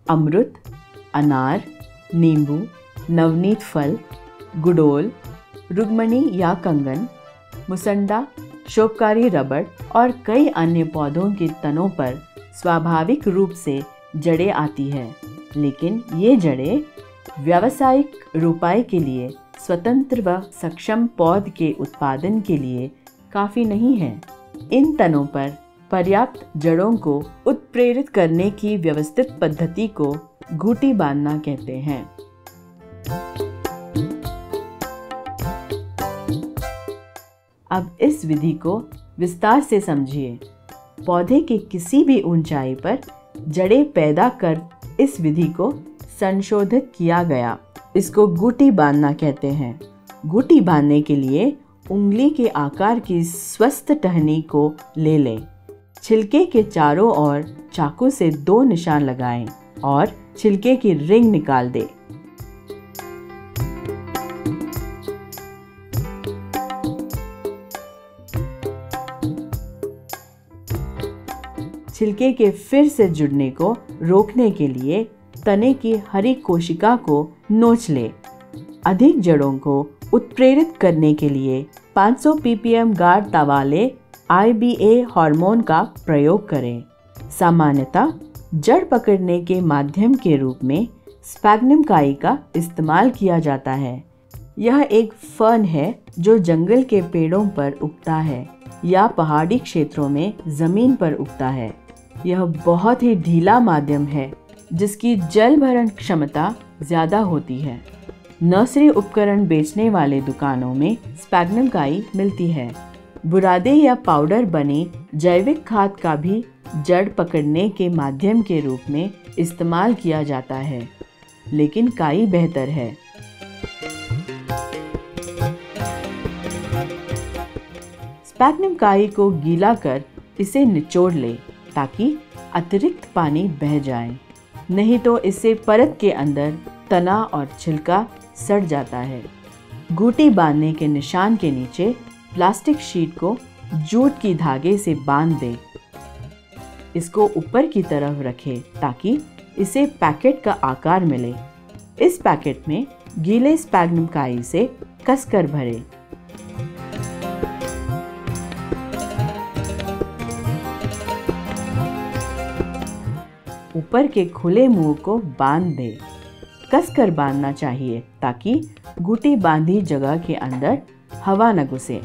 अमृत, अनार, नींबू, नवनीत फल, गुड़ोल, रुगमणी या कंगन, मुसंडा, शोभकारी रबड़ और कई अन्य पौधों के तनों पर स्वाभाविक रूप से जड़ें आती हैं, लेकिन ये जड़ें व्यावसायिक रोपाई के लिए स्वतंत्र व सक्षम पौध के उत्पादन के लिए काफ़ी नहीं है। इन तनों पर पर्याप्त जड़ों को उत्प्रेरित करने की व्यवस्थित पद्धति को घूंटी बांधना कहते हैं। अब इस विधि को विस्तार से समझिए। पौधे के किसी भी ऊंचाई पर जड़ें पैदा कर इस विधि को संशोधित किया गया। इसको घूंटी बांधना कहते हैं। घूंटी बांधने के लिए उंगली के आकार की स्वस्थ टहनी को ले लें। छिलके के चारों ओर चाकू से 2 निशान लगाएं और छिलके की रिंग निकाल दें। छिलके के फिर से जुड़ने को रोकने के लिए तने की हरी कोशिका को नोच ले। अधिक जड़ों को उत्प्रेरित करने के लिए 500 ppm गाढ़ता वाले IBA हार्मोन का प्रयोग करें। सामान्यतः जड़ पकड़ने के माध्यम के रूप में स्पैग्नम काई का इस्तेमाल किया जाता है। यह एक फर्न है जो जंगल के पेड़ों पर उगता है या पहाड़ी क्षेत्रों में जमीन पर उगता है। यह बहुत ही ढीला माध्यम है जिसकी जल भरण क्षमता ज़्यादा होती है। नर्सरी उपकरण बेचने वाले दुकानों में स्पैग्नम काई मिलती है। बुरादे या पाउडर बने जैविक खाद का भी जड़ पकड़ने के माध्यम के रूप में इस्तेमाल किया जाता है, लेकिन काई बेहतर है। स्पैग्नम काई को गीला कर इसे निचोड़ ले ताकि अतिरिक्त पानी बह जाए, नहीं तो इससे परत के अंदर तना और छिलका सड़ जाता है। घूंटी बांधने के निशान के नीचे प्लास्टिक शीट को जूट की धागे से बांध दे। इसको ऊपर की तरफ रखें ताकि इसे पैकेट का आकार मिले। इस पैकेट में गीले स्पैग्नम काई से कसकर भरें। ऊपर के खुले मुंह को बांध दे। कसकर बांधना चाहिए ताकि घूंटी बांधी जगह के अंदर हवा न घुसे।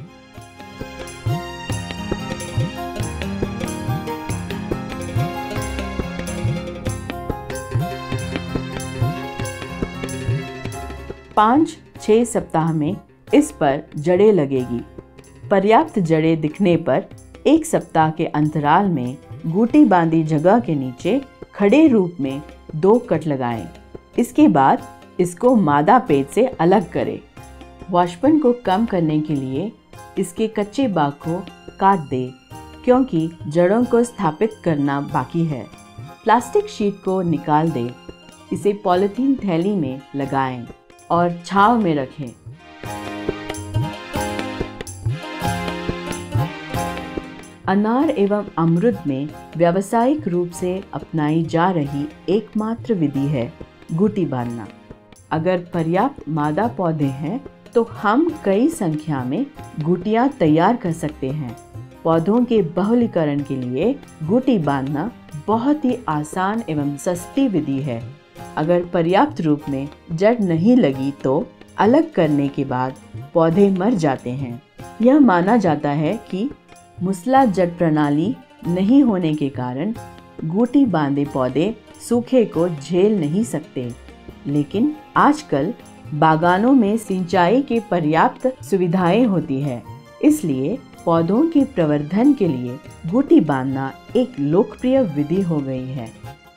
पाँच 6 सप्ताह में इस पर जड़ें लगेगी। पर्याप्त जड़ें दिखने पर 1 सप्ताह के अंतराल में घूंटी बांधी जगह के नीचे खड़े रूप में 2 कट लगाएं। इसके बाद इसको मादा पेट से अलग करें। वाष्पन को कम करने के लिए इसके कच्चे भाग को काट दें, क्योंकि जड़ों को स्थापित करना बाकी है। प्लास्टिक शीट को निकाल दें। इसे पॉलीथीन थैली में लगाएं और छांव में रखें। अनार एवं अमरूद में व्यावसायिक रूप से अपनाई जा रही एकमात्र विधि है घूंटी बांधना। अगर पर्याप्त मादा पौधे हैं तो हम कई संख्या में घूंटियां तैयार कर सकते हैं। पौधों के बहुलीकरण के लिए घूंटी बांधना बहुत ही आसान एवं सस्ती विधि है। अगर पर्याप्त रूप में जड़ नहीं लगी तो अलग करने के बाद पौधे मर जाते हैं। यह माना जाता है कि मुसला जड़ प्रणाली नहीं होने के कारण घूंटी बांधे पौधे सूखे को झेल नहीं सकते, लेकिन आजकल बागानों में सिंचाई की पर्याप्त सुविधाएं होती है, इसलिए पौधों के प्रवर्धन के लिए घूंटी बांधना एक लोकप्रिय विधि हो गई है।